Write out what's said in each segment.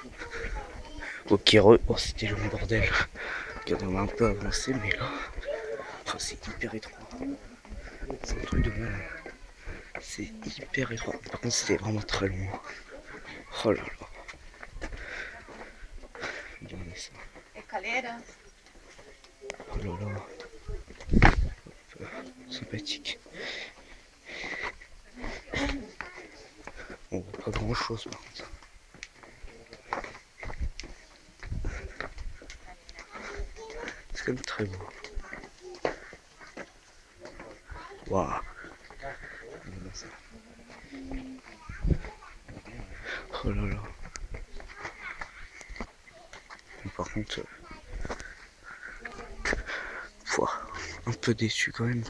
Ok, oh, c'était long bordel. Regarde, on a un peu avancé, mais là, oh, c'est hyper étroit. C'est un truc de malade. C'est hyper étroit. Par contre, c'était vraiment très long. Oh là là. Regardez ça. Escaleras. Oh là là. Sympathique. On voit pas grand chose par contre. C'est quand même très beau. Waouh. Oh là là. Mais par contre, un peu déçu quand même.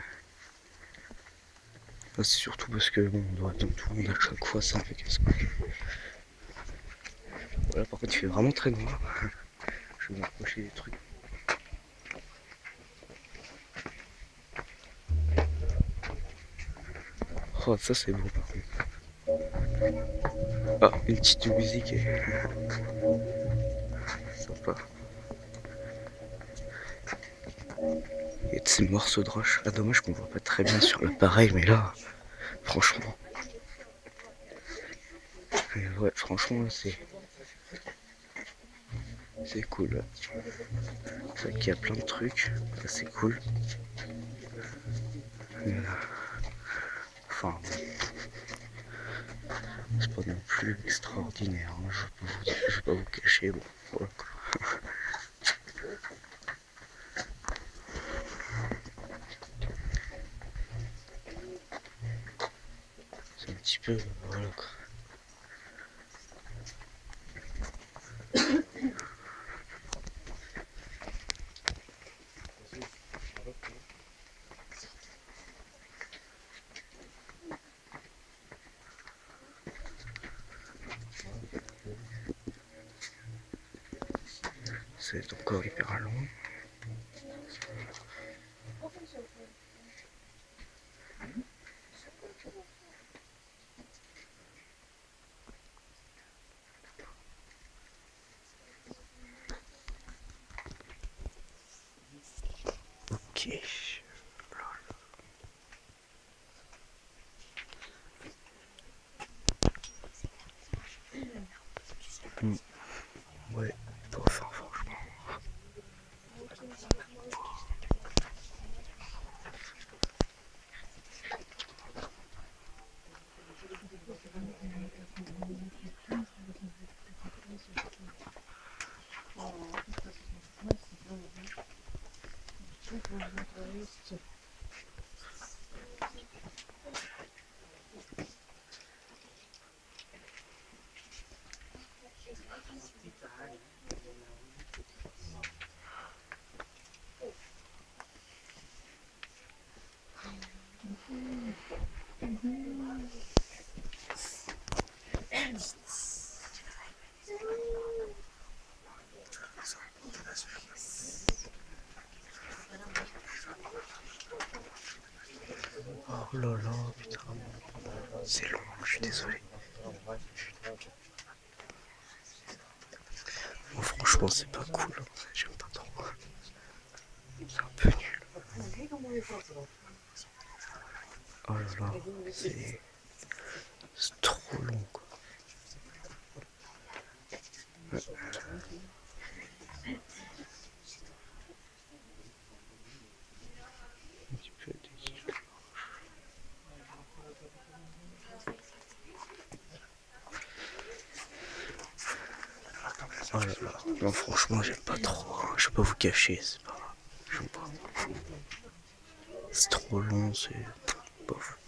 C'est surtout parce que bon, on doit attendre tout le monde à chaque fois, c'est un peu casse-couille. Voilà, par contre, il fait vraiment très noir. Je vais m'approcher des trucs. Oh, ça c'est beau par contre. Ah, une petite musique et... sympa. Et de ces morceaux de roche. Ah, dommage qu'on voit pas très bien sur l'appareil, mais là, franchement. Ouais, franchement, c'est cool. C'est vrai qu'il y a plein de trucs. C'est cool. Enfin, c'est pas non plus extraordinaire. Hein. Je vais pas vous cacher. Bon, voilà quoi. C'est un petit peu, voilà quoi. C'est encore hyper long. Ok. Ouais, pas fort franchement. Oh là là, putain. C'est long, je suis désolé. Bon, franchement, c'est pas cool. J'aime pas trop. C'est un peu nul. Oh là là, c'est trop long quoi. Ouais. Un petit peu déçu. Oh là là. Non, franchement, j'aime pas trop. Hein. Je vais pas vous cacher, c'est pas. J'aime pas. C'est trop long, c'est. Bof.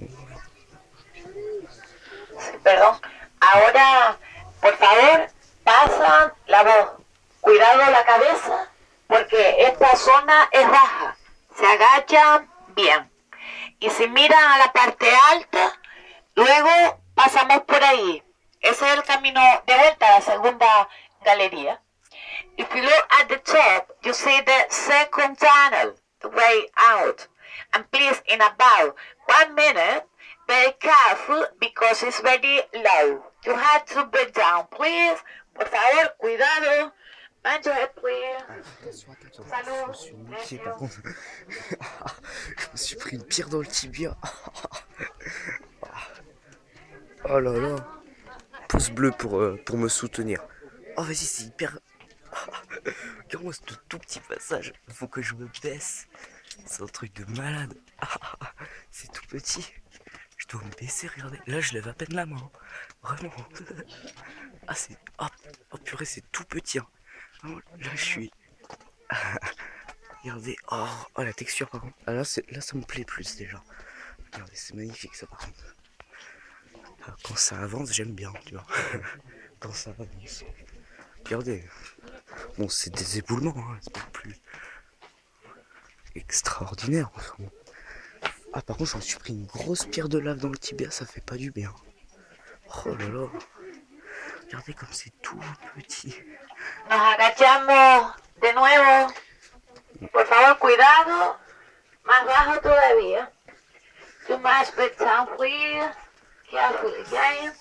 Perdón. Ahora, por favor, pasan la voz. Cuidado la cabeza, porque esta zona es baja. Se agachan bien. Y si miran a la parte alta, luego pasamos por ahí. Ese es el camino de vuelta a la segunda galería. If you look at the top, you see the second tunnel, the way out. And please, in about 1 minute, very careful because it's very low. You have to break down. Please Por favor, cuidado. Mind your head, please. Attention, attention. Salut. Je me suis niqué par contre. Je me suis pris une pierre dans le tibia. Oh là là. Pouce bleu pour me soutenir. Oh vas-y, c'est hyper... Regarde-moi ce tout petit passage. Il faut que je me baisse. C'est un truc de malade. C'est tout petit. Je dois me baisser, regardez. Là, je lève à peine la main. Vraiment. Ah, c'est... Oh purée, c'est tout petit. Hein. Vraiment, là, je suis... Regardez. Oh, la texture, par contre. Ah, là, ça me plaît plus, déjà. Regardez, c'est magnifique, ça, par contre. Quand ça avance, j'aime bien, tu vois. Quand ça avance. Regardez. Bon, c'est des éboulements, hein. C'est pas plus extraordinaire. Enfin, bon. Ah, par contre, je me suis pris une grosse pierre de lave dans le tibia, ça fait pas du bien. Oh là là. Regardez comme c'est tout petit. Nos agachamos de nuevo. Por favor, cuidado. Más bajo todavía. Too much bed down, please. Carefully, again.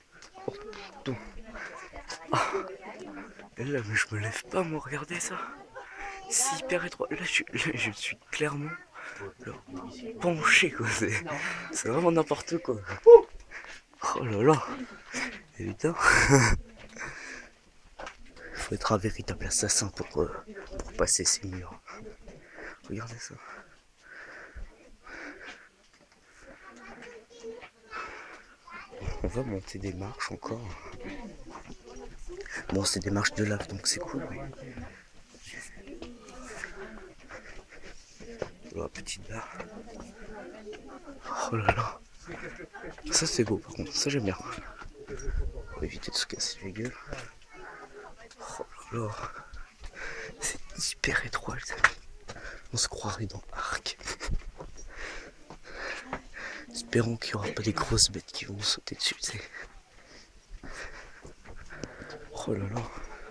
Et là, mais je me lève pas, moi, regardez ça. C'est hyper étroit. Là, je suis clairement là, penché, quoi. C'est vraiment n'importe quoi. Oh là là. Et putain. Faut être un véritable assassin pour passer ces murs. Regardez ça. On va monter des marches encore. Bon, c'est des marches de lave, donc c'est cool. Mais... Oh, petite barre. Oh là là. Ça, c'est beau, par contre. Ça, j'aime bien. Faut éviter de se casser la gueule. Oh là là. C'est hyper étroit, les amis. On se croirait dans Arc. Espérons qu'il n'y aura pas des grosses bêtes qui vont sauter dessus, tu sais. Oh là là.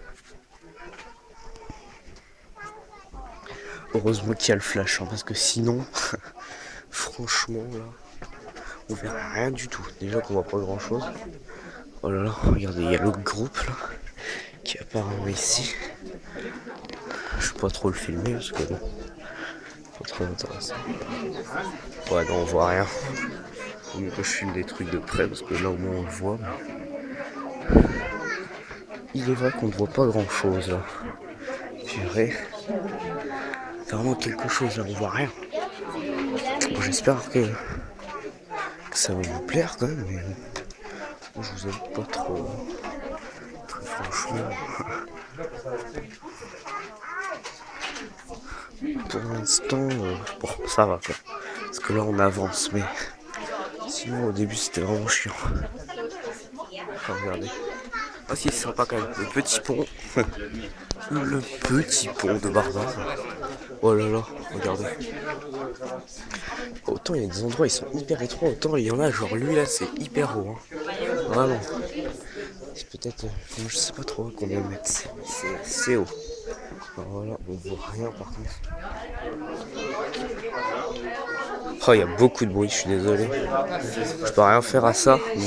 Heureusement qu'il y a le flash, hein, parce que sinon, franchement, là, on verra rien du tout. Déjà qu'on voit pas grand chose. Oh là là, regardez, il y a l'autre groupe là, qui apparaît ici. Je vais pas trop le filmer parce que bon, pas trop intéressant. Ouais, non, on voit rien. Faut mieux que je filme des trucs de près parce que là au moins on le voit. Mais... il est vrai qu'on ne voit pas grand chose là. Purée. C'est vraiment quelque chose là, on voit rien. Bon, j'espère que ça va vous plaire quand même, mais je vous aime pas trop. Très franchement. Pour l'instant, bon, ça va quoi. Parce que là on avance, mais sinon au début c'était vraiment chiant. Enfin, regardez. Ah si, c'est sympa quand même. Le petit pont. Le petit pont de Barbare. Oh là là, regardez. Autant il y a des endroits ils sont hyper étroits, autant il y en a genre lui là c'est hyper haut. Hein. Vraiment. C'est peut-être, je sais pas trop combien de mètres, c'est haut. Alors voilà, on voit rien par contre. Oh, il y a beaucoup de bruit, je suis désolé. Je peux rien faire à ça. Bon.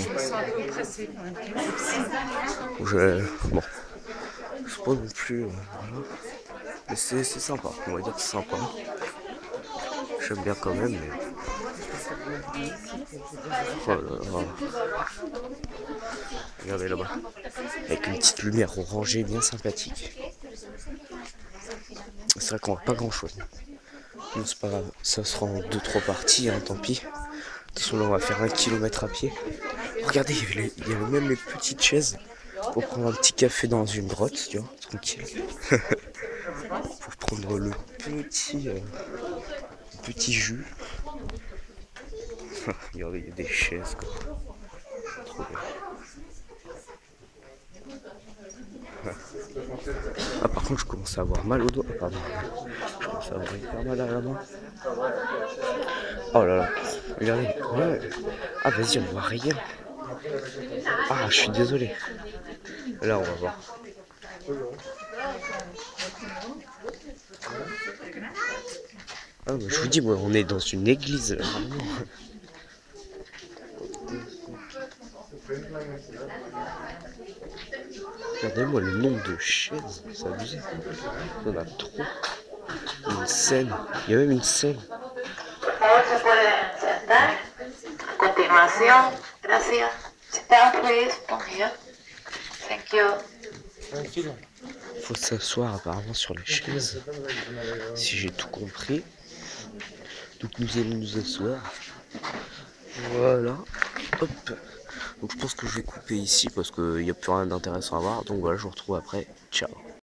Bon, je sais pas non plus. Voilà. Mais c'est sympa, on va dire que c'est sympa. J'aime bien quand même, mais... Oh là là. Regardez là-bas. Avec une petite lumière orangée bien sympathique. C'est vrai qu'on voit pas grand-chose. Bon, c'est pas grave, ça sera en 2-3 parties, hein, tant pis. De toute façon, là, on va faire 1 kilomètre à pied. Regardez, il y avait même les petites chaises pour prendre un petit café dans une grotte, tu vois, tranquille. Pour prendre le petit jus. Regardez, il y a des chaises, quoi. Trop bien. Ah, par contre, je commence à avoir mal au doigt. Pardon. Je commence à avoir hyper mal à la main. Oh là là. Regardez. Ouais. Ah, vas-y, on voit rien. Ah, je suis désolé. Là, on va voir. Ah, bah, je vous dis, moi, on est dans une église. Là. Regardez-moi le nombre de chaises, c'est abusé. Il y en a trop. Une scène, il y a même une scène. Por favor, se pueden sentar. A continuación, gracias. Sit down, please. From here. Thank you. Faut s'asseoir apparemment sur les chaises. Si j'ai tout compris. Donc nous allons nous asseoir. Voilà. Hop. Donc je pense que je vais couper ici parce qu'il n'y a plus rien d'intéressant à voir. Donc voilà, je vous retrouve après. Ciao.